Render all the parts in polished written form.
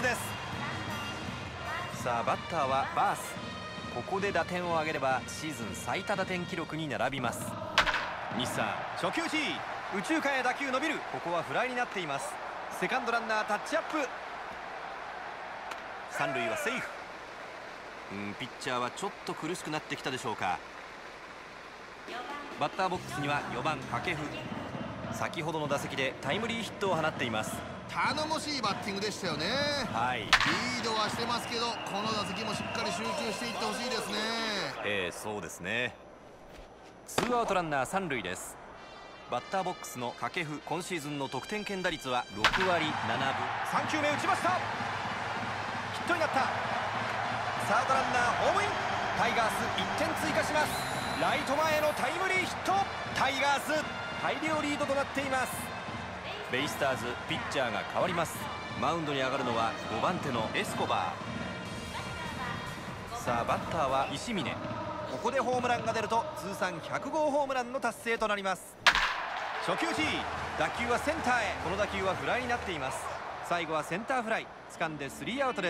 です。さあバッターはバース。ここで打点を挙げればシーズン最多打点記録に並びます。日産初球打ち、右中間へ打球伸びる。ここはフライになっています。セカンドランナータッチアップ。三塁はセーフ。ピッチャーはちょっと苦しくなってきたでしょうか。バッターボックスには4番掛布。先ほどの打席でタイムリーヒットを放っています。 頼もしいバッティングでしたよね。 はい、 リードはしてますけど、この打席もしっかり集中していってほしいですね。 そうですね。ツーアウトランナー三塁です。バッターボックスの掛布、今シーズンの得点圏打率は6割7分。3球目打ちました。ヒットになった。サードランナーホームイン。タイガース1点追加します。ライト前へのタイムリーヒット。タイガース大量リードとなっています。ベイスターズピッチャーが変わります。マウンドに上がるのは5番手のエスコバー。さあバッターは石峰。ここでホームランが出ると通算100号ホームランの達成となります。初球打ち、打球はセンターへ。この打球はフライになっています。最後はセンターフライ。掴んでスリーアウトです。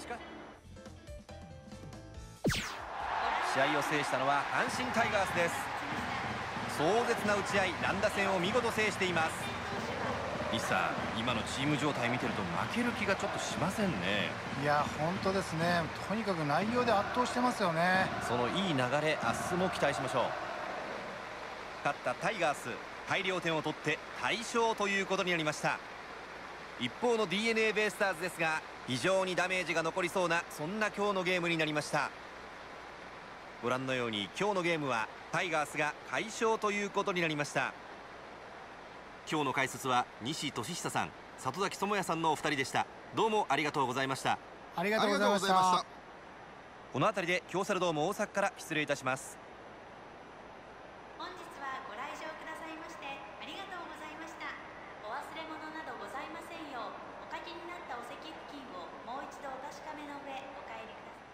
試合を制したのは阪神タイガースです。壮絶な打ち合い、乱打戦を見事制しています。西さん、今のチーム状態見てると負ける気がちょっとしませんね。 いや本当ですね。とにかく内容で圧倒してますよね。 そのいい流れ、明日も期待しましょう。勝ったタイガース、大量点を取って大勝ということになりました。一方の DNA ベイスターズですが、非常にダメージが残りそうな、そんな今日のゲームになりました。ご覧のように今日のゲームはタイガースが快勝ということになりました。今日の解説は西俊久さん、里崎智也さんのお二人でした。どうもありがとうございました。 ありがとうございました。 この辺りで京セラドーム大阪から失礼いたします。 本日はご来場くださいましてありがとうございました。お忘れ物などございませんよう、お書きになったお席付近をもう一度お確かめの上お帰りください。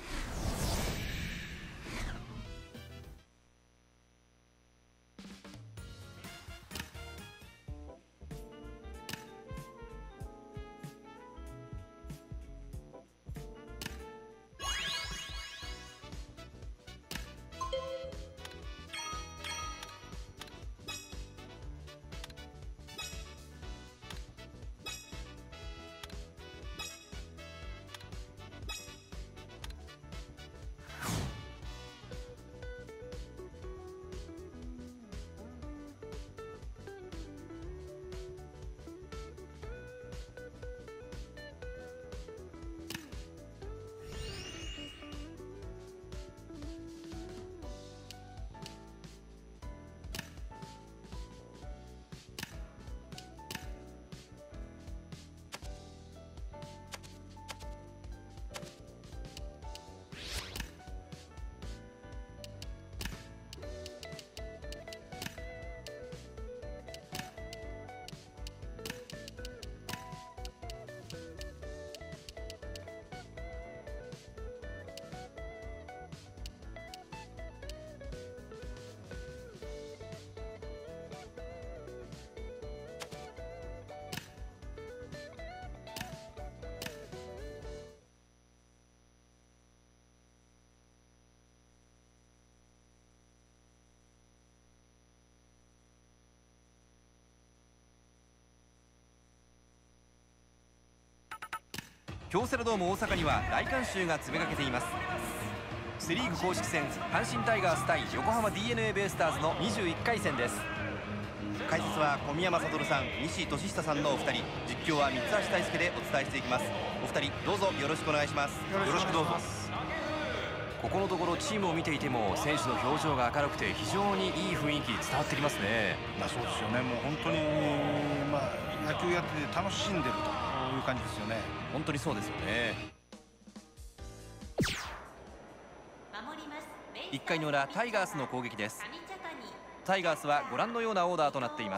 京セラドーム大阪には大観衆が詰めかけています。セ・リーグ公式戦、阪神タイガース対横浜 DNA ベイスターズの21回戦です。解説は小宮山悟さん、西俊久さんのお二人、実況は三橋大輔でお伝えしていきます。お二人どうぞよろしくお願いします。 よろしくどうぞ。 ここのところチームを見ていても選手の表情が明るくて非常にいい雰囲気伝わってきますね。 そうですよね。もう本当に、野球やってて楽しんでるという感じですよね。 本当にそうですよね。1回の裏、タイガースの攻撃です。タイガースはご覧のようなオーダーとなっています。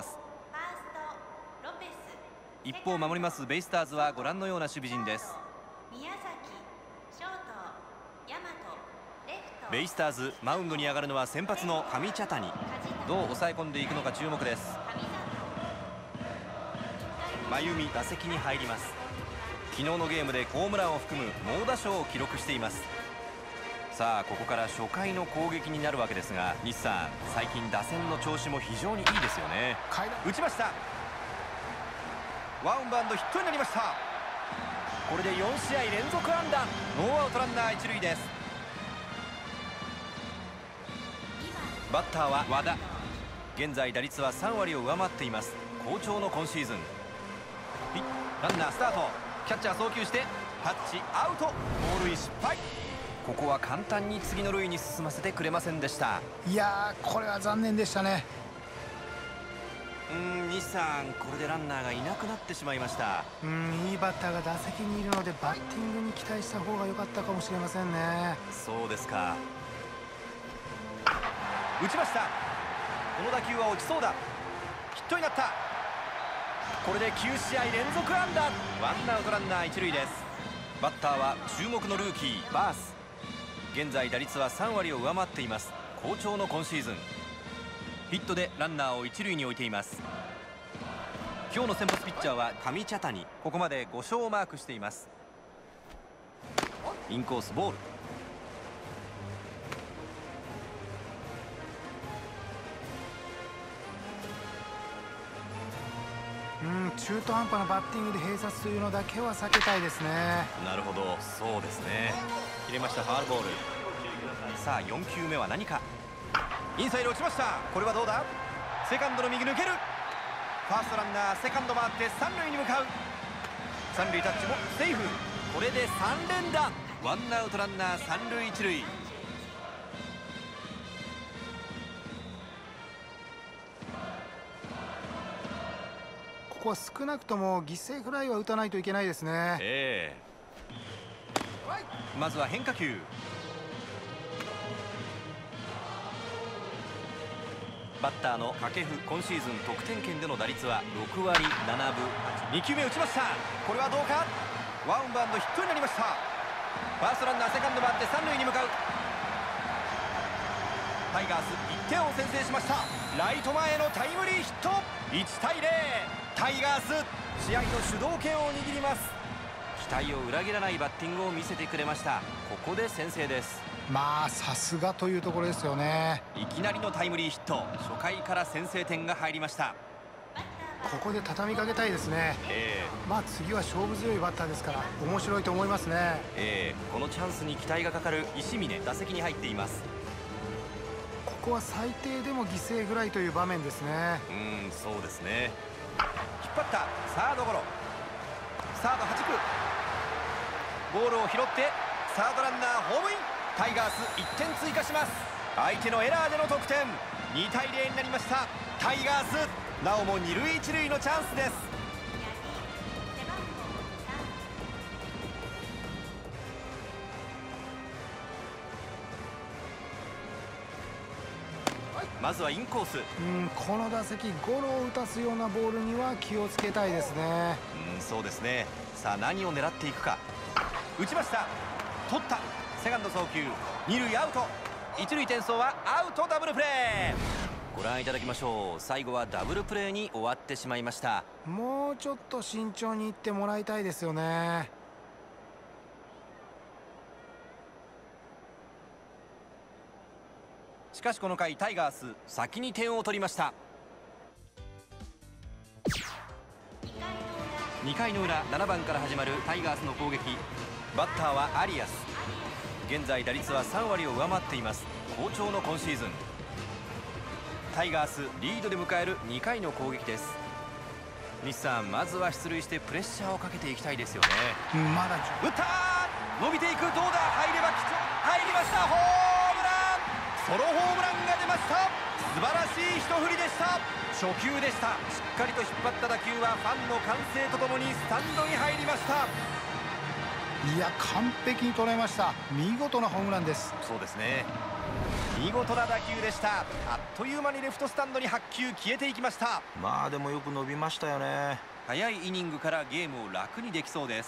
一方守りますベイスターズはご覧のような守備陣です。ベイスターズ、マウンドに上がるのは先発の上茶谷。どう抑え込んでいくのか注目です。真由美、打席に入ります。 昨日のゲームでホームランを含む猛打賞を記録しています。さあここから初回の攻撃になるわけですが、日産最近打線の調子も非常にいいですよね。打ちました。ワンバウンドヒットになりました。これで4試合連続安打、ノーアウトランナー1塁です。バッターは和田。現在打率は3割を上回っています。好調の今シーズン。ランナースタート、キャッチャー送球してタッチアウト、盗塁失敗。ここは簡単に次の塁に進ませてくれませんでした。 いやー、これは残念でしたね。 日産、これでランナーがいなくなってしまいました。 いいバッターが打席にいるのでバッティングに期待した方が良かったかもしれませんね。 そうですか。打ちました。この打球は落ちそうだ。ヒットになった。これで9試合連続安打、ワンアウトランナー1塁です。バッターは注目のルーキーバース。現在打率は3割を上回っています。好調の今シーズン。ヒットでランナーを1塁に置いています。今日の先発ピッチャーは上茶谷。ここまで5勝をマークしています。インコースボール。 中途半端なバッティングで併殺というのだけは避けたいですね。 なるほど、そうですね。切れました、ファウルボール。さあ4球目は何か。インサイド落ちました。これはどうだ。セカンドの右抜ける。ファーストランナーセカンド回って三塁に向かう。三塁タッチもセーフ。これで3連打、ワンアウトランナー三塁一塁。 ここは少なくとも犠牲フライは打たないといけないですね。 まずは変化球。バッターの掛布、今シーズン得点圏での打率は6割7分。2球目打ちました。これはどうか。ワンバウンドヒットになりました。ファーストランナーセカンド回って三塁に向かう。タイガース1点を先制しました。ライト前へのタイムリーヒット。1対0、タイガース試合の主導権を握ります。期待を裏切らないバッティングを見せてくれました。ここで先制です。 まあさすがというところですよね。 いきなりのタイムリーヒット。初回から先制点が入りました。 ここで畳みかけたいですね。まあ次は勝負強いバッターですから面白いと思いますね。 このチャンスに期待がかかる石峰、打席に入っています。 ここは最低でも犠牲フライという場面ですね。 そうですね。引っ張ったサードゴロ。サードはじく。ボールを拾ってサードランナーホームイン。タイガース1点追加します。相手のエラーでの得点。2対0になりました。タイガースなおも2塁1塁のチャンスです。まずはインコース。 この打席ゴロを打たすようなボールには気をつけたいですね。 そうですね。さあ何を狙っていくか。打ちました。取った。セカンド送球、二塁アウト。一塁転送はアウト。ダブルプレーご覧いただきましょう。最後はダブルプレーに終わってしまいました。 もうちょっと慎重にいってもらいたいですよね。 しかしこの回タイガース先に点を取りました。2回の裏、7番から始まるタイガースの攻撃。バッターはアリアス。現在打率は3割を上回っています。好調の今シーズン。タイガースリードで迎える2回の攻撃です。日産、まずは出塁してプレッシャーをかけていきたいですよね。 まだ打ったー、伸びていく。どうだ。入れば入りました。ホームラン。ソロホームランが出ました。素晴らしい一振りでした。初球でした。しっかりと引っ張った打球はファンの歓声とともにスタンドに入りました。 いや、完璧に捉えました。見事なホームランです。 そうですね。見事な打球でした。あっという間にレフトスタンドに8球消えていきました。 まあでもよく伸びましたよね。 早いイニングからゲームを楽にできそうです。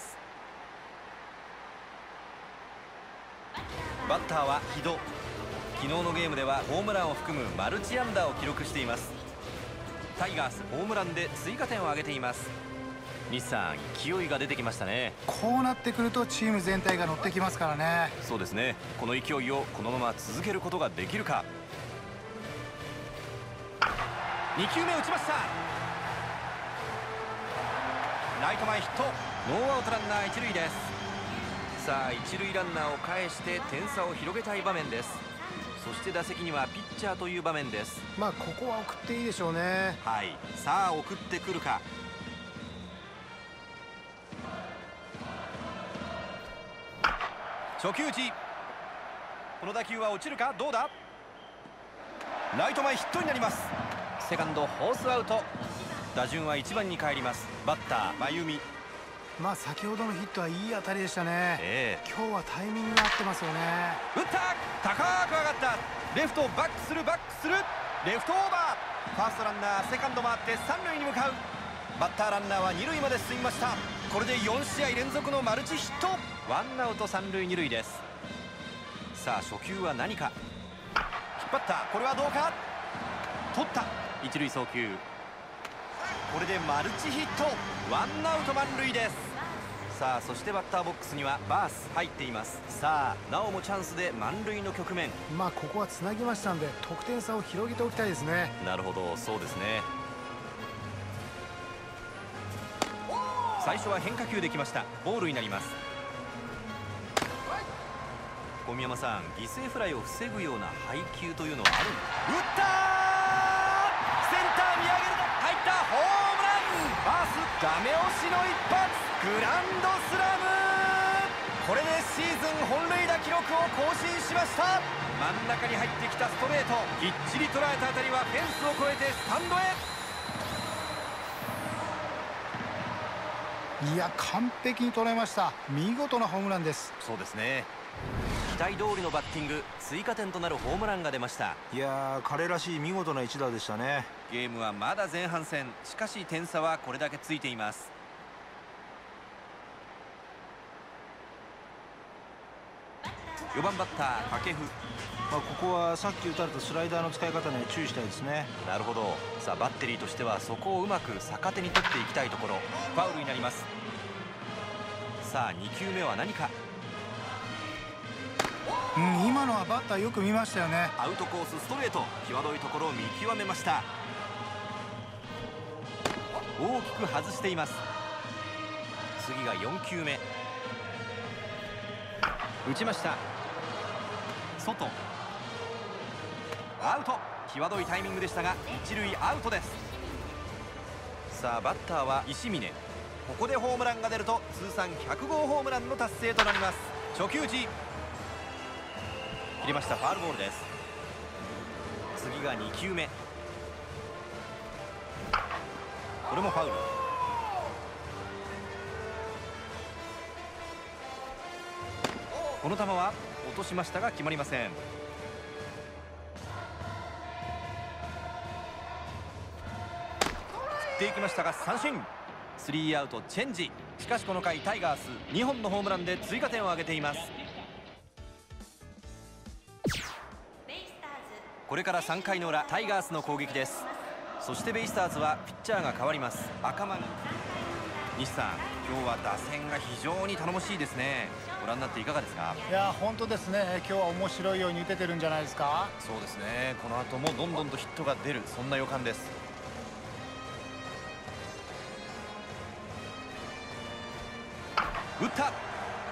バッターは木戸。昨日のゲームではホームランを含むマルチ安打を記録しています。タイガースホームランで追加点を挙げています。 西さん、勢いが出てきましたね。 こうなってくるとチーム全体が乗ってきますからね。 そうですね。この勢いをこのまま続けることができるか。2球目打ちました。ライト前ヒット。ノーアウトランナー1塁です。さあ1塁ランナーを返して点差を広げたい場面です。そして打席にはピッチャーという場面です。 まあここは送っていいでしょうね。 はい、さあ送ってくるか。初球打ち。この打球は落ちるか。どうだ。ライト前ヒットになります。セカンドフォースアウト。打順は1番に帰ります。バッター真由美。 まあ先ほどのヒットはいい当たりでしたね。今日はタイミングが合ってますよね。 打った。高く上がった。レフトバックするバックする。レフトオーバー。ファーストランナーセカンド回って3塁に向かう。バッターランナーは2塁まで進みました。これで4試合連続のマルチヒット。ワンアウト3塁2塁です。さあ初球は何か。引っ張った。これはどうか。取った。一塁送球。これでマルチヒット。ワンアウト満塁です。さあそしてバッターボックスにはバース入っています。さあなおもチャンスで満塁の局面。 まあここはつなぎましたんで得点差を広げておきたいですね。 なるほど、そうですね。最初は変化球できました。ボールになります。小宮山さん、犠牲フライを防ぐような配球というのはあるんですか。打った。センター見上げる。入った。ホームラン。バースダメ押しの一発。グランドスラム。これでシーズン本塁打記録を更新しました。真ん中に入ってきたストレート、きっちり捉えた当たりはフェンスを越えてスタンドへ。 いや完璧に捉えました。見事なホームランです。 そうですね。期待通りのバッティング、追加点となるホームランが出ました。 いやー、彼らしい見事な一打でしたね。 ゲームはまだ前半戦。しかし点差はこれだけついています。4番バッター掛布。 ここはさっき打たれたスライダーの使い方には注意したいですね。 なるほど。さあバッテリーとしてはそこをうまく逆手に取っていきたいところ。ファウルになります。さあ2球目は何か。 今のはバッターよく見ましたよね。 アウトコースストレート。際どいところを見極めました。大きく外しています。次が4球目。打ちました。外。アウト。際どいタイミングでしたが一塁アウトです。さあバッターは石峰。ここでホームランが出ると通算100号ホームランの達成となります。初球打ち。切りました。ファウルボールです。次が2球目。これもファウル。この球は落としましたが決まりません。振っていきましたが三振。スリーアウトチェンジ。しかしこの回タイガース2本のホームランで追加点を挙げています。これから3回の裏、タイガースの攻撃です。そしてベイスターズはピッチャーが変わります。赤間。西さん、今日は打線が非常に頼もしいですね。ご覧になっていかがですか。 いや本当ですね。今日は面白いように打ててるんじゃないですか。 そうですね。この後もどんどんとヒットが出る、そんな予感です。打った。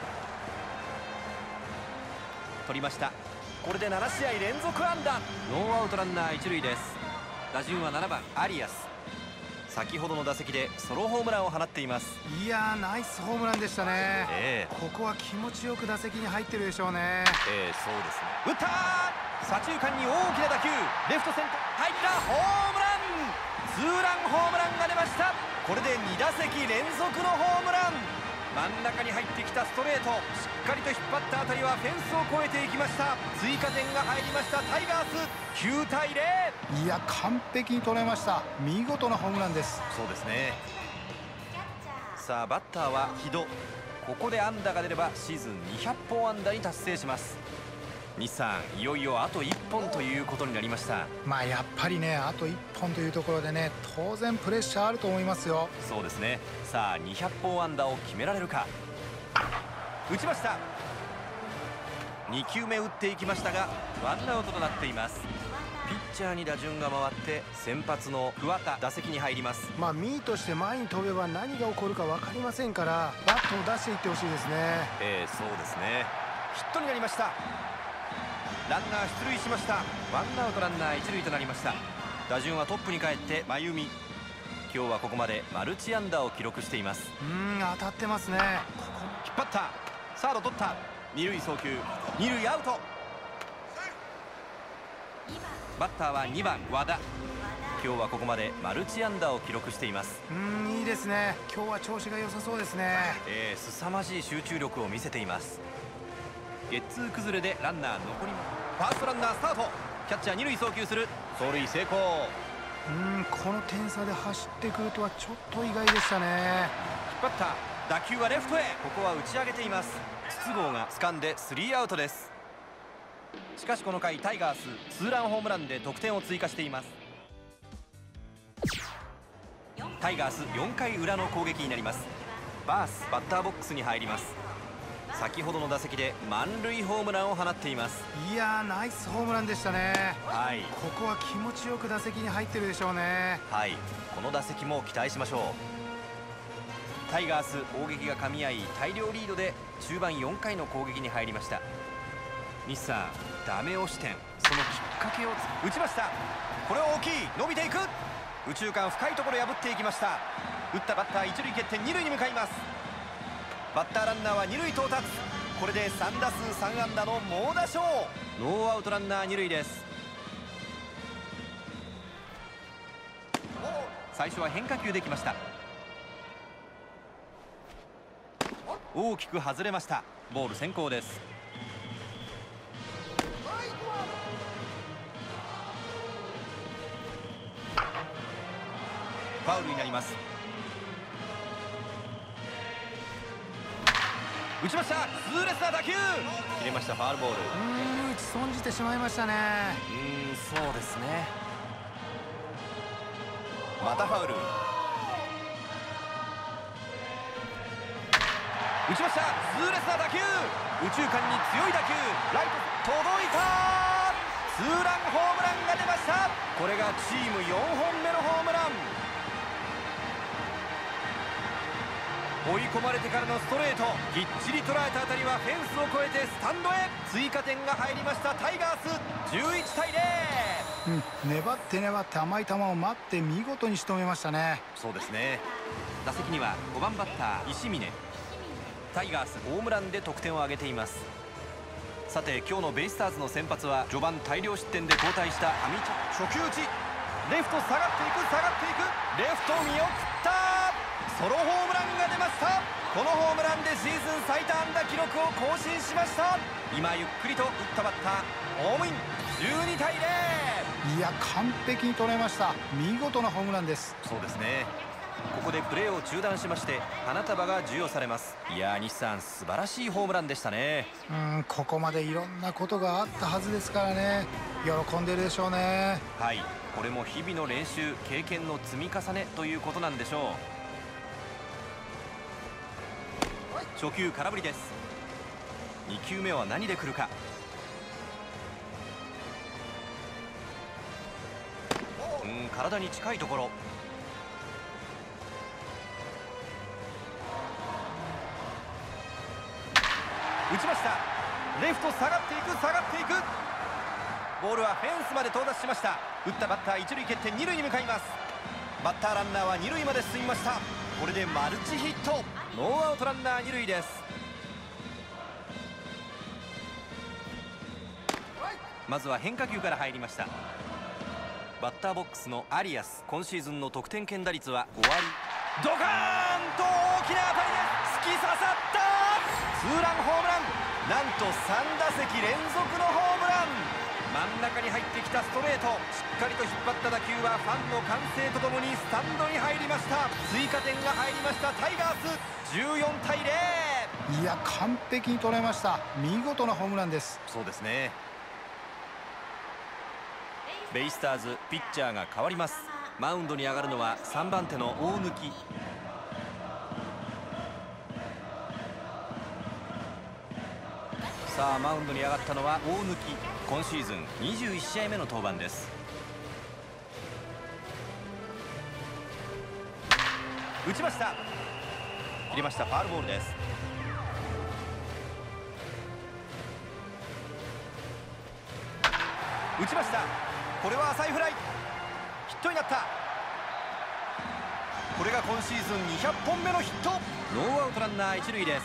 取りました。これで7試合連続安打。ノーアウトランナー1塁です。打順は7番アリアス。先ほどの打席でソロホームランを放っています。 いやーナイスホームランでしたね。ここは気持ちよく打席に入ってるでしょうね。 そうですね。打ったー。左中間に大きな打球。レフトセンター入った。ホームラン。ツーランホームランが出ました。これで2打席連続のホームラン。真ん中に入ってきたストレート、しっかりと引っ張った当たりはフェンスを越えていきました。追加点が入りましたタイガース。9対0。 いや完璧に捉えました。見事なホームランです。 そうですね。さあバッターは木戸。ここで安打が出ればシーズン200本安打に達成します。 日産、いよいよあと1本ということになりました。 まあやっぱりね、あと1本というところでね、当然プレッシャーあると思いますよ。 そうですね。さあ200本安打を決められるか。打ちました。2球目打っていきましたがワンアウトとなっています。ピッチャーに打順が回って先発の桑田打席に入ります。 まあミーとして前に飛べば何が起こるか分かりませんから、バットを出していってほしいですね。 そうですね。ヒットになりました。ランナー出塁しました。ワンアウトランナー一塁となりました。打順はトップに帰って真由美。今日はここまでマルチ安打を記録しています。 当たってますね。 引っ張った。サード取った。二塁送球、二塁アウト。バッターは2番和田。今日はここまでマルチ安打を記録しています。 いいですね。今日は調子が良さそうですね。 凄まじい集中力を見せています。ゲッツー崩れでランナー残ります。ファーストランナースタート。キャッチャー二塁送球する。走塁成功。 この点差で走ってくるとはちょっと意外でしたね。 引っ張った。打球はレフトへ。ここは打ち上げています。筒香が掴んでスリーアウトです。しかしこの回タイガースツーランホームランで得点を追加しています。タイガース4回裏の攻撃になります。バースバッターボックスに入ります。先ほどの打席で満塁ホームランを放っています。 いやー、ナイスホームランでしたね。 はい、 ここは気持ちよく打席に入ってるでしょうね。 はい、この打席も期待しましょう。タイガース攻撃が噛み合い大量リードで中盤4回の攻撃に入りました。日産ダメ押し点、そのきっかけを打ちました。これは大きい。伸びていく。右中間深いところ破っていきました。打ったバッター一塁蹴って二塁に向かいます。バッターランナーは二塁到達。これで3打数3安打の猛打賞。ノーアウトランナー二塁です。最初は変化球できました。大きく外れました。ボール先行です。ファウルになります。打ちました。痛烈な打球。切れました。ファウルボール。 打ち損じてしまいましたね。 そうですね。またファウル。打ちました。痛烈な打球。右中間に強い打球。ライト届いた。ツーランホームランが出ました。これがチーム4本目のホームラン。追い込まれてからのストレート、きっちり捉えた当たりはフェンスを越えてスタンドへ。追加点が入りました。タイガース11対0。 粘って粘って甘い球を待って見事に仕留めましたね。 そうですね。打席には5番バッター石峰。タイガースホームランで得点を挙げています。さて今日のベイスターズの先発は序盤大量失点で交代した上茶。初球打ち、レフト下がっていく下がっていく。レフト見送った。ソロホームランが出ました。このホームランでシーズン最多安打記録を更新しました。今ゆっくりと打ったバッターホームイン。12対0。 いや、完璧に捉えました。見事なホームランです。 そうですね。ここでプレーを中断しまして花束が授与されます。いやー、日産素晴らしいホームランでしたね。 ここまでいろんなことがあったはずですからね、喜んでるでしょうね。 はい、これも日々の練習経験の積み重ねということなんでしょう。初球空振りです。2球目は何で来るか。体に近いところ。打ちました。レフト下がっていく下がっていく。ボールはフェンスまで到達しました。打ったバッター一塁蹴って二塁に向かいます。バッターランナーは二塁まで進みました。これでマルチヒット。ノーアウトランナー二塁です。まずは変化球から入りました。バッターボックスのアリアス、今シーズンの得点圏打率は5割。ドカーンと大きな当たりです。突き刺さった。ツーランホームラン。なんと3打席連続のホームラン。真ん中に入ってきたストレート、しっかりと引っ張った打球はファンの歓声とともにスタンドに入りました。追加点が入りました。タイガース14対0。 いや、完璧に捉えました。見事なホームランです。 そうですね。ベイスターズピッチャーが変わります。マウンドに上がるのは3番手の大貫。さあマウンドに上がったのは大貫。今シーズン21試合目の登板です。打ちました。切りました。ファウルボールです。打ちました。これは浅いフライ。ヒットになった。これが今シーズン200本目のヒット。ノーアウトランナー一塁です。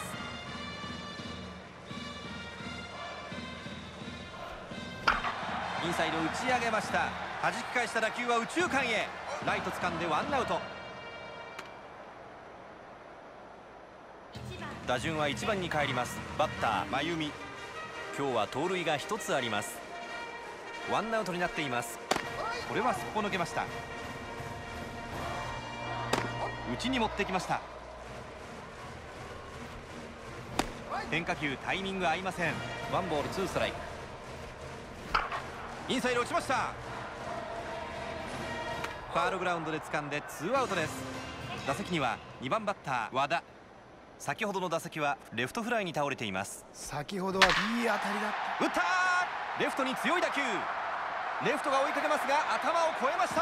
インサイド打ち上げました。弾き返した打球は右中間へ。ライト掴んでワンアウト。打順は1番に帰ります。バッター真由美。今日は盗塁が1つあります。ワンアウトになっています。これはすっぽ抜けました。内に持ってきました。変化球タイミング合いません。ワンボールツーストライク。インサイド打ちました。ファウルグラウンドで掴んでツーアウトです。打席には2番バッター和田。先ほどの打席はレフトフライに倒れています。 先ほどはいい当たりだ。 打った。レフトに強い打球。レフトが追いかけますが頭を越えました。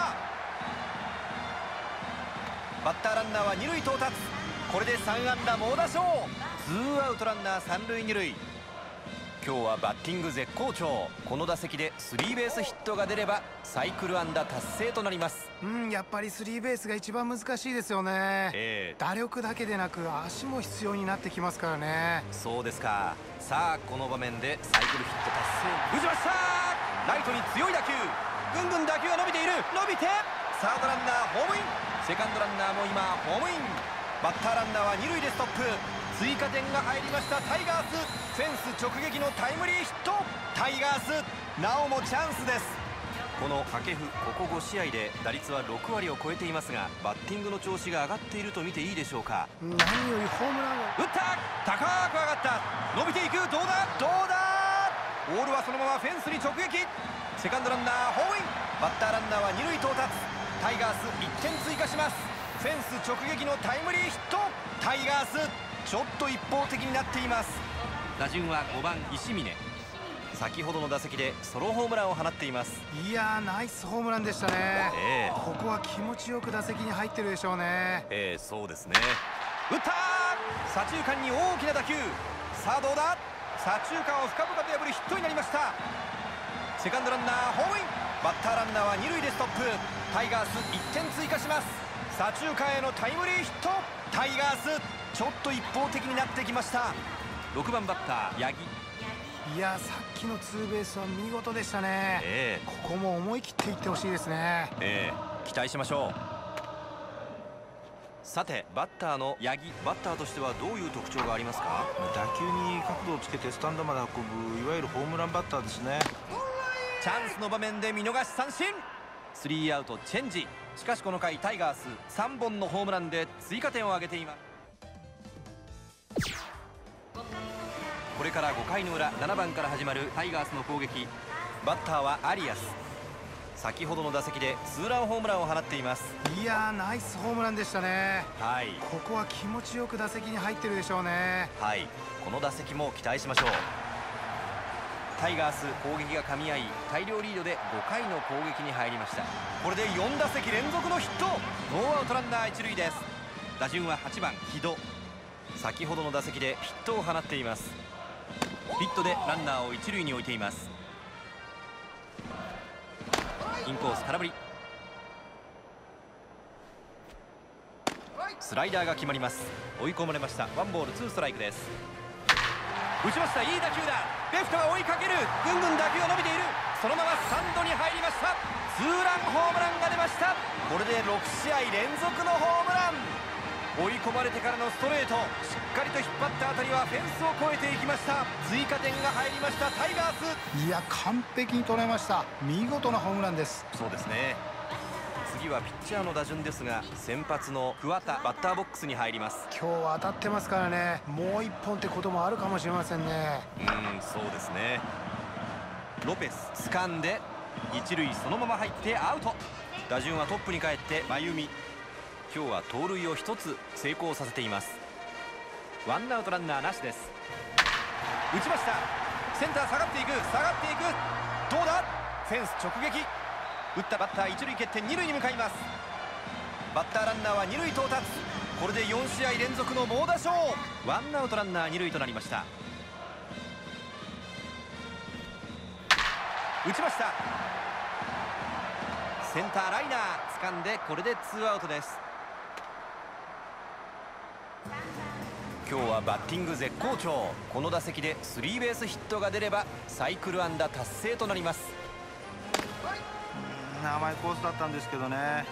バッターランナーは二塁到達。これで3安打猛打賞。ツーアウトランナー三塁二塁。今日はバッティング絶好調。この打席でスリーベースヒットが出ればサイクル安打達成となります。 やっぱりスリーベースが一番難しいですよね。打力だけでなく足も必要になってきますからね。 そうですか。さあこの場面でサイクルヒット達成。打ちました。ライトに強い打球。ぐんぐん打球が伸びている。伸びてサードランナーホームイン。セカンドランナーも今ホームイン。バッターランナーは二塁でストップ。追加点が入りましたタイガース。フェンス直撃のタイムリーヒット。タイガースなおもチャンスです。この掛布ここ5試合で打率は6割を超えていますが、バッティングの調子が上がっていると見ていいでしょうか。 何よりホームランを打った。高く上がった。伸びていく。どうだどうだ。ボールはそのままフェンスに直撃。セカンドランナーホームイン。バッターランナーは二塁到達。タイガース1点追加します。フェンス直撃のタイムリーヒット。タイガースちょっと一方的になっています。打順は5番石峰。先ほどの打席でソロホームランを放っています。 いやー、ナイスホームランでしたね。ここは気持ちよく打席に入ってるでしょうね。 そうですね。打った。左中間に大きな打球。さあどうだ。左中間を深々と破るヒットになりました。セカンドランナーホームイン。バッターランナーは二塁でストップ。タイガース1点追加します。左中間へのタイムリーヒット。タイガースちょっと一方的になってきました。6番バッター八木。 いや、さっきのツーベースは見事でしたね。ここも思い切っていってほしいですね。 期待しましょう。さてバッターの八木。バッターとしてはどういう特徴がありますか。 打球に角度をつけてスタンドまで運ぶいわゆるホームランバッターですね。 チャンスの場面で見逃し三振。スリーアウトチェンジ。しかしこの回タイガース3本のホームランで追加点を挙げています。これから5回の裏7番から始まるタイガースの攻撃。バッターはアリアス。先ほどの打席でツーランホームランを放っています。 いやー、ナイスホームランでしたね。ここは気持ちよく打席に入ってるでしょうね。 この打席も期待しましょう。タイガース攻撃が噛み合い大量リードで5回の攻撃に入りました。これで4打席連続のヒット。ノーアウトランナー一塁です。打順は8番木戸。先ほどの打席でヒットを放っています。ヒットでランナーを一塁に置いています。インコース空振り。スライダーが決まります。追い込まれました。ワンボールツーストライクです。打ちました。いい打球だ。レフトが追いかける。ぐんぐん打球が伸びている。そのままスタンドに入りました。ツーランホームランが出ました。これで6試合連続のホームラン。追い込まれてからのストレート。しっかりと引っ張った当たりはフェンスを越えていきました。追加点が入りましたタイガース。 いや、完璧に捉えました。見事なホームランです。 そうですね。 次はピッチャーの打順ですが、先発の桑田バッターボックスに入ります。 今日は当たってますからね、もう1本ってこともあるかもしれませんね。 そうですね。ロペス掴んで一塁そのまま入ってアウト。打順はトップに帰って真由美。今日は盗塁を1つ成功させています。ワンアウトランナーなしです。打ちました。センター下がっていく、どうだ、フェンス直撃。打ったバッター一塁蹴って二塁に向かいます。バッターランナーは二塁到達。これで4試合連続の猛打賞。ワンアウトランナー二塁となりました。打ちました。センターライナー掴んで、これで2アウトです。今日はバッティング絶好調。この打席でスリーベースヒットが出ればサイクル安打達成となります。 甘いコースだったんですけどね。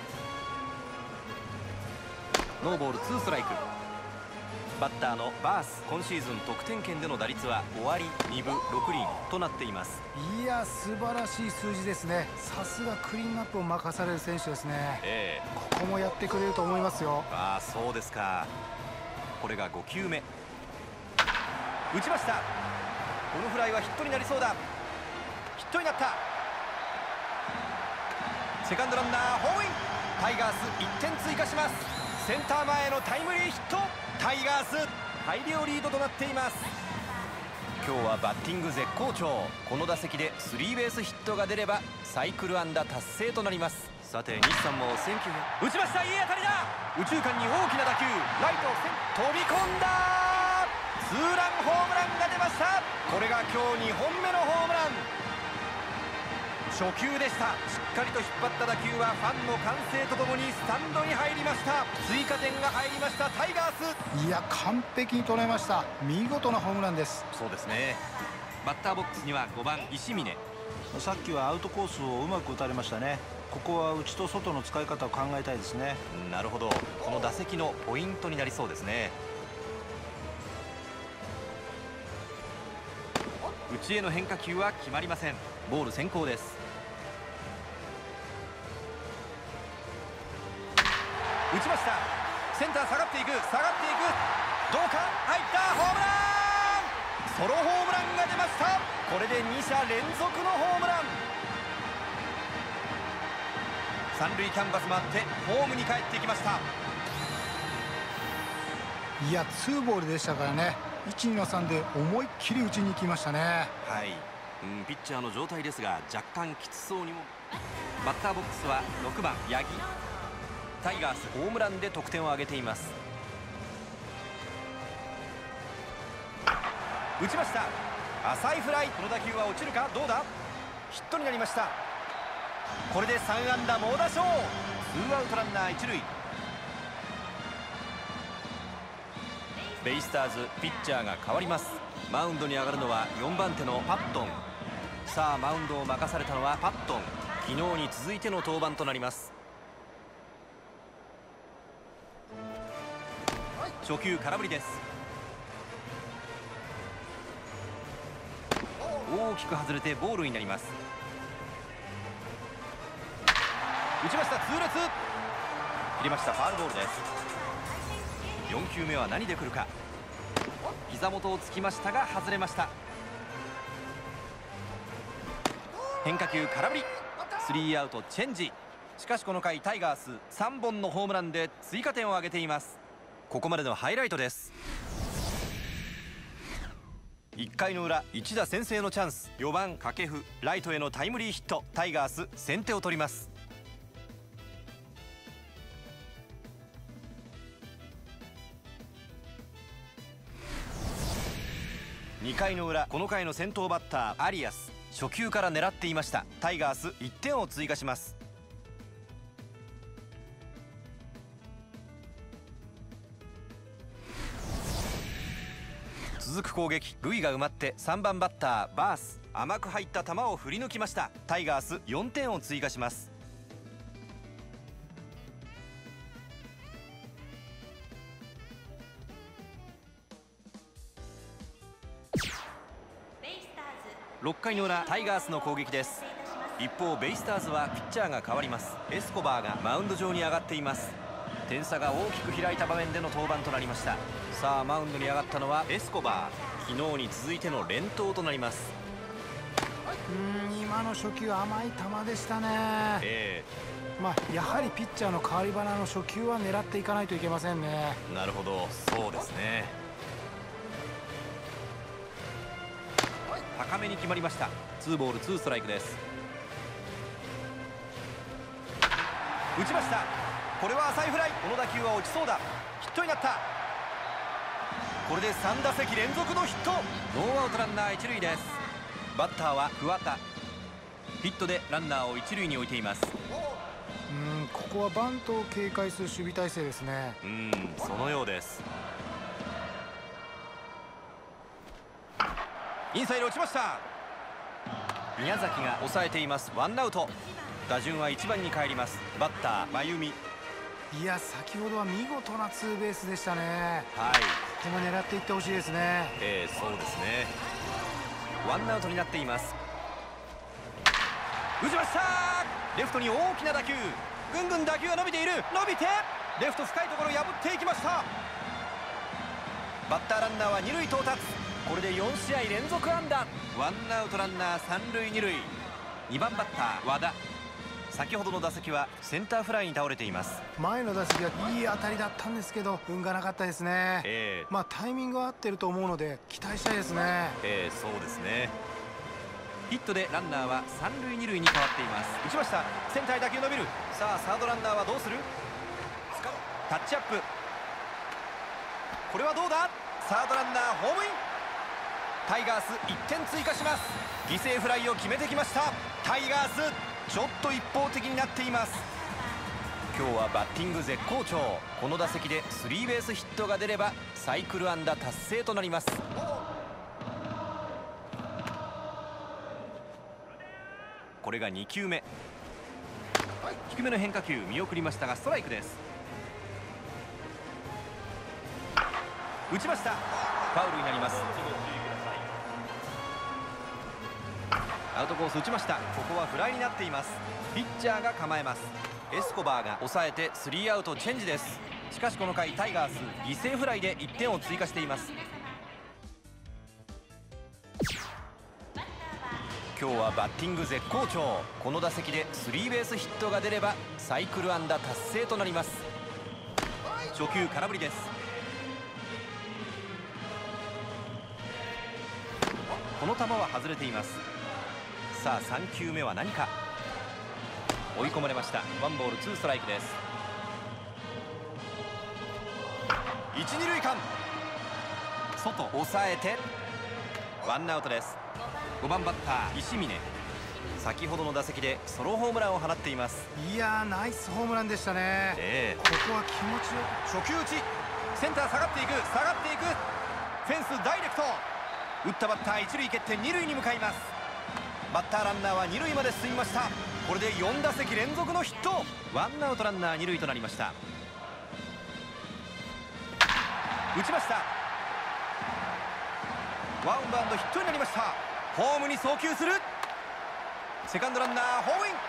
ノーボール2ストライク。バッターのバース、今シーズン得点圏での打率は5割2分6厘となっています。 いや、素晴らしい数字ですね。さすがクリーンアップを任される選手ですね。ここもやってくれると思いますよ。 そうですか。これが5球目。打ちました。このフライはヒットになりそうだ。ヒットになった。セカンドランナーホームイン。タイガース1点追加します。センター前へのタイムリーヒット。タイガース大量リードとなっています。今日はバッティング絶好調。この打席でスリーベースヒットが出ればサイクル安打達成となります。さて西さんも選球打ちました。いい当たりだ。右中間に大きな打球、ライト飛び込んだ。ツーランホームランが出ました。これが今日2本目のホームラン。初球でした。しっかりと引っ張った打球はファンの歓声とともにスタンドに入りました。追加点が入りましたタイガース。 いや、完璧に捉えました。見事なホームランです。 そうですね。バッターボックスには5番石峰。 さっきはアウトコースをうまく打たれましたね。ここは内と外の使い方を考えたいですね。 なるほど。この打席のポイントになりそうですね。内への変化球は決まりません。ボール先行です。打ちました。センター下がっていく、どうか、入った。ホームラン。ソロホームランが出ました。これで2者連続のホームラン。三塁キャンバス回ってホームに帰ってきました。 いや、ツーボールでしたからね。1、2の3で思いっきり打ちに行きましたね。 ピッチャーの状態ですが若干きつそうにも。バッターボックスは6番八木。タイガースホームランで得点を挙げています。打ちました。浅いフライ。この打球は落ちるか。どうだ。ヒットになりました。これで3安打猛打賞。ツーアウトランナー一塁。ベイスターズピッチャーが変わります。マウンドに上がるのは4番手のパットン。さあマウンドを任されたのはパットン。昨日に続いての登板となります。初球空振りです。大きく外れてボールになります。打ちました。痛烈。切りました。ファウルボールです。4球目は何で来るか。膝元をつきましたが外れました。変化球空振り。スリーアウトチェンジ。しかしこの回タイガース3本のホームランで追加点を挙げています。ここまでのハイライトです。1回の裏、一打先制のチャンス。4番掛布、ライトへのタイムリーヒット。タイガース先手を取ります。2回の裏、この回の先頭バッターアリアス、初球から狙っていました。タイガース1点を追加します。続く攻撃、塁が埋まって3番バッターバース、甘く入った球を振り抜きました。タイガース4点を追加します。6回の裏、タイガースの攻撃です。 一方ベイスターズはピッチャーが変わります。エスコバーがマウンド上に上がっています。点差が大きく開いた場面での登板となりました。さあマウンドに上がったのはエスコバー。昨日に続いての連投となります。 今の初球甘い球でしたね。やはりピッチャーの代わり花の初球は狙っていかないといけませんね。 なるほど、そうですね。高めに決まりました。2ボール2ストライクです。打ちました。これは浅いフライ。この打球は落ちそうだ。ヒットになった。これで3打席連続のヒット。ノーアウトランナー1塁です。バッターは桑田。ヒットでランナーを1塁に置いています。 ここはバントを警戒する守備体制ですね。 そのようです。インサイド落ちました。宮崎が抑えています。ワンアウト。打順は1番に帰ります。バッター真由美。 いや、先ほどは見事なツーベースでしたね。ここも狙っていってほしいですね。 そうですね。ワンアウトになっています。打ちました。レフトに大きな打球。ぐんぐん打球が伸びている。伸びてレフト深いところ破っていきました。バッターランナーは2塁到達。これで4試合連続安打。ワンアウトランナー3塁2塁。2番バッター和田。先ほどの打席はセンターフライに倒れています。 前の打席はいい当たりだったんですけど運がなかったですね。タイミングは合ってると思うので期待したいですね。 そうですね。ヒットでランナーは3塁2塁に変わっています。打ちました。センターへ打球伸びる。さあサードランナーはどうする。タッチアップ。これはどうだ。サードランナーホームイン。タイガース1点追加します。犠牲フライを決めてきました。タイガースちょっと一方的になっています。今日はバッティング絶好調。この打席でスリーベースヒットが出ればサイクル安打達成となります。これが2球目。低めの変化球見送りましたがストライクです。打ちました。ファウルになります。アウトコース打ちました。ここはフライになっています。ピッチャーが構えます。エスコバーが抑えて3アウトチェンジです。しかしこの回タイガース犠牲フライで1点を追加しています。今日はバッティング絶好調。この打席でスリーベースヒットが出ればサイクル安打達成となります。初球空振りです。この球は外れています。さあ3球目は何か。追い込まれました。ワンボールツーストライクです。1、2塁間外抑えてワンアウトです。5番バッター石峰。先ほどの打席でソロホームランを放っています。 いやー、ナイスホームランでしたね。ここは気持ちよく。 初球打ち。センター下がっていく。下がっていく。フェンスダイレクト。打ったバッター1塁蹴って2塁に向かいます。バッターランナーは2塁まで進みました。これで4打席連続のヒット。ワンアウトランナー2塁となりました。打ちました。ワンバウンドヒットになりました。ホームに送球する。セカンドランナーホームイン。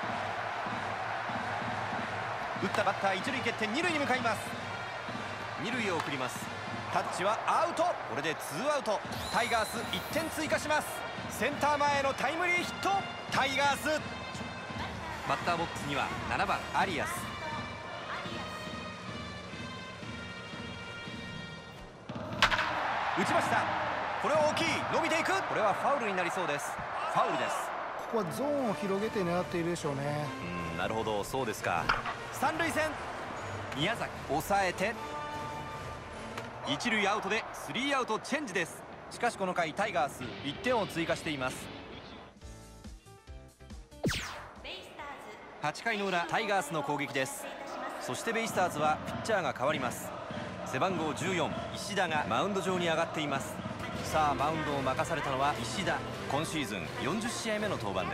打ったバッター1塁蹴って2塁に向かいます。2塁へ送ります。タッチはアウト。これで2アウト。タイガース1点追加します。センター前へのタイムリーヒット。タイガースバッターボックスには7番アリアス。打ちました。これは大きい。伸びていく。これはファウルになりそうです。ファウルです。 ここはゾーンを広げて狙っているでしょうね。 なるほど、そうですか。三塁線宮崎抑えて一塁アウトで3アウトチェンジです。しかしこの回タイガース1点を追加しています。8回の裏タイガースの攻撃です。そしてベイスターズはピッチャーが変わります。背番号14石田がマウンド上に上がっています。さあマウンドを任されたのは石田。今シーズン40試合目の登板です。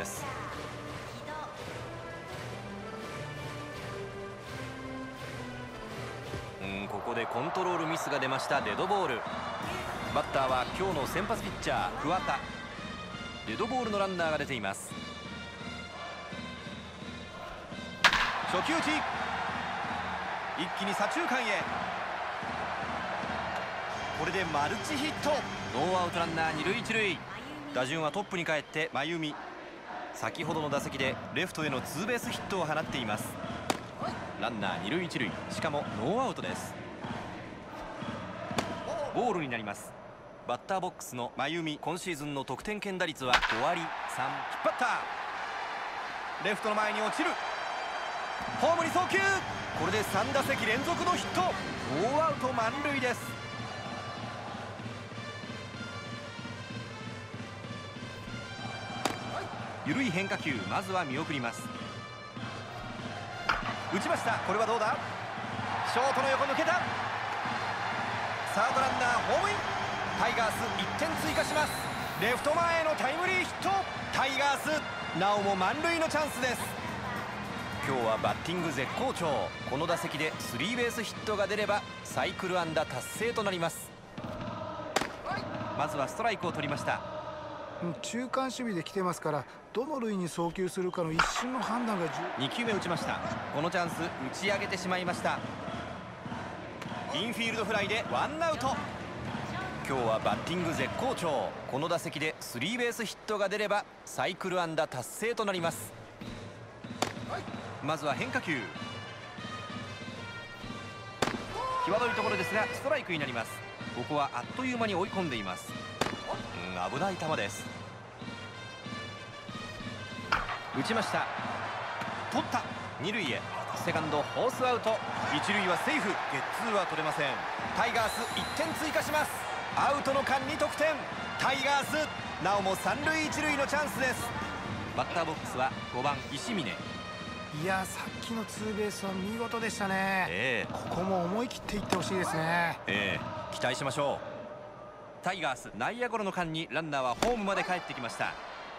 ここでコントロールミスが出ました。デッドボール。バッターは今日の先発ピッチャー桑田。デッドボールのランナーが出ています。 初球打ち、一気に左中間へ。これでマルチヒット。ノーアウトランナー2塁1塁。打順はトップに帰って真由美。先ほどの打席でレフトへのツーベースヒットを放っています。ランナー2塁1塁、しかもノーアウトです。ボールになります。バッターボックスの真由美、今シーズンの得点圏打率は5割3。引っ張った、レフトの前に落ちる。ホームに送球。これで3打席連続のヒット。ノーアウト満塁です。緩い変化球、まずは見送ります。打ちました。これはどうだ。ショートの横抜けた。サードランナーホームイン。タイガース1点追加します。レフト前へのタイムリーヒット。タイガースなおも満塁のチャンスです。今日はバッティング絶好調。この打席でスリーベースヒットが出ればサイクル安打達成となります。まずはストライクを取りました。 中間守備で来てますから、どの塁に送球するかの一瞬の判断が 2球目打ちました。このチャンス打ち上げてしまいました。インフィールドフライでワンアウト。今日はバッティング絶好調。この打席でスリーベースヒットが出ればサイクル安打達成となります。まずは変化球、際どいところですがストライクになります。ここはあっという間に追い込んでいます。危ない球です。打ちました。取った。二塁へ。セカンドフォースアウト。一塁はセーフ。ゲッツーは取れません。タイガース1点追加します。アウトの間に得点。タイガースなおも三塁一塁のチャンスです。バッターボックスは5番石峰。 いや、さっきのツーベースは見事でしたね。ここも思い切っていってほしいですね。 期待しましょう。タイガース内野ゴロの間にランナーはホームまで帰ってきました。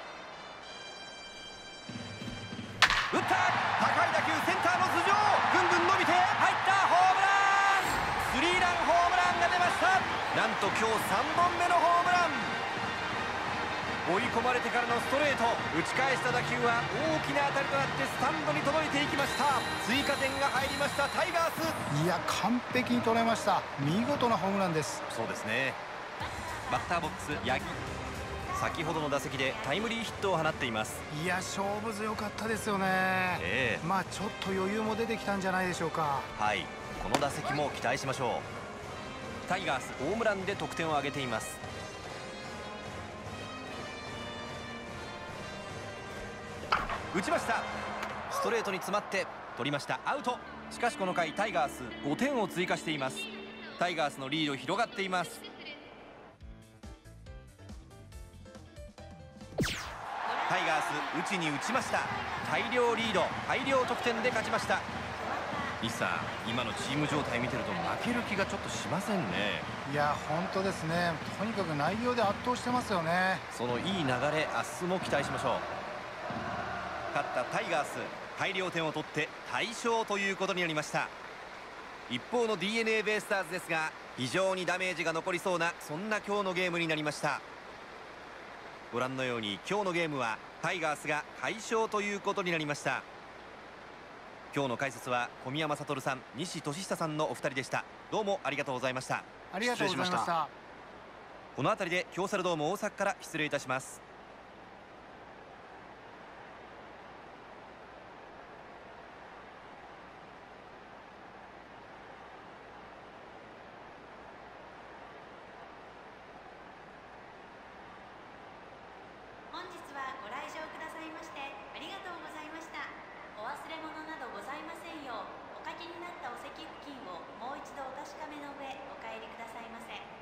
打った。高い打球、センターの頭上、ぐんぐん伸びて入った。ホームラン。スリーランホームランが出ました。なんと今日3本目のホームラン。追い込まれてからのストレート、打ち返した打球は大きな当たりとなってスタンドに届いていきました。追加点が入りましたタイガース。 いや、完璧に取れました。見事なホームランです。 そうですね。バッターボックス八木、先ほどの打席でタイムリーヒットを放っています。 いや、勝負強かったですよね。まあちょっと余裕も出てきたんじゃないでしょうか。 はい、この打席も期待しましょう。タイガースホームランで得点を挙げています。打ちました。ストレートに詰まって取りました。アウト。しかしこの回タイガース5点を追加しています。タイガースのリード広がっています。タイガース打ちに打ちました。大量リード、大量得点で勝ちました。西さん、今のチーム状態見てると負ける気がちょっとしませんね。 いや、本当ですね。とにかく内容で圧倒してますよね。 そのいい流れ、明日も期待しましょう。勝ったタイガース、大量点を取って大勝ということになりました。一方の DNA ベイスターズですが、非常にダメージが残りそうな、そんな今日のゲームになりました。ご覧のように今日のゲームはタイガースが快勝ということになりました。今日の解説は小宮山悟さん、西俊久さんのお二人でした。どうもありがとうございました。 ありがとうございました。 この辺りで京セラドーム大阪から失礼いたします。 本日はご来場くださいましてありがとうございました。お忘れ物などございませんよう、おかけになったお席付近をもう一度お確かめの上お帰りくださいませ。